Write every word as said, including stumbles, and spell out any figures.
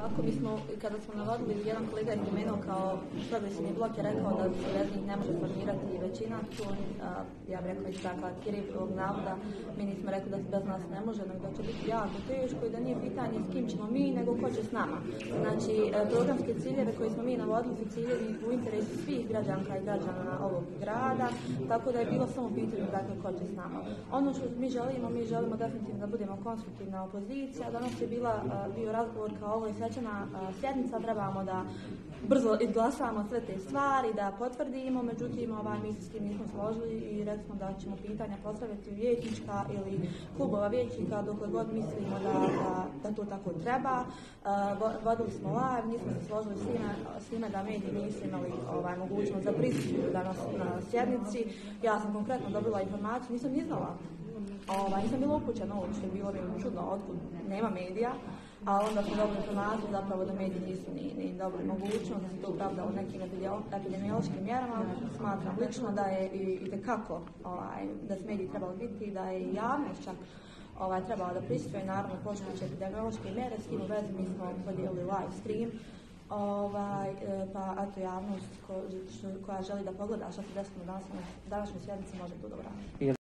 Ako bismo, kada smo navodili, jedan kolega je spomenuo kao progresivni blok je rekao da se bez njih ne može formirati većina, tu ja bih rekla i takva Kirivog navoda, mi nismo rekli da se bez nas ne može, nego da će biti jako teško i da nije pitanje s kim ćemo mi, nego ko će s nama. Znači, programske ciljeve koje smo mi navodili su ciljevi u interesu svih građanka i građana ovog grada, tako da je bilo samo pitanje dakle ko će s nama. Ono što mi želimo, mi želimo definitivno da budemo konstruktivna opozicija. Danas je bila, bio razgovor kao ovo je svečana sjednica, trebamo da brzo izglasamo sve te stvari, da potvrdimo, međutim ovaj, mi se s tim nismo složili i rekli smo da ćemo pitanja postaviti vijećnička ili klubova vijećnika dokle god mislimo da, da, da to tako treba. Uh, vodili smo live, nismo se složili s time, s time da mediji nisu imali ovaj, mogućnost da prisustvuju danas na sjednici. Ja sam konkretno dobila informaciju, nisam ni znala. Ovaj, nisam bila upućena ovo što je bilo mi čudno, otkud nema medija, a onda smo dobili informaciju zapravo da mediji nisu ni, ni dobili mogućnost, da se to upravdalo nekim epidemiološkim mjerama. Smatram lično da je i, i tekako ovaj, da se mediji trebali biti i da je i javnost čak ovaj, trebala da prisutuje, naravno poštujući epidemiološke mjere, s tim u vezi mi smo podijelili live stream. Ovaj, pa eto javnost ko, što, koja želi da pogleda što se desilo na današnjoj sjednici može to da uradi.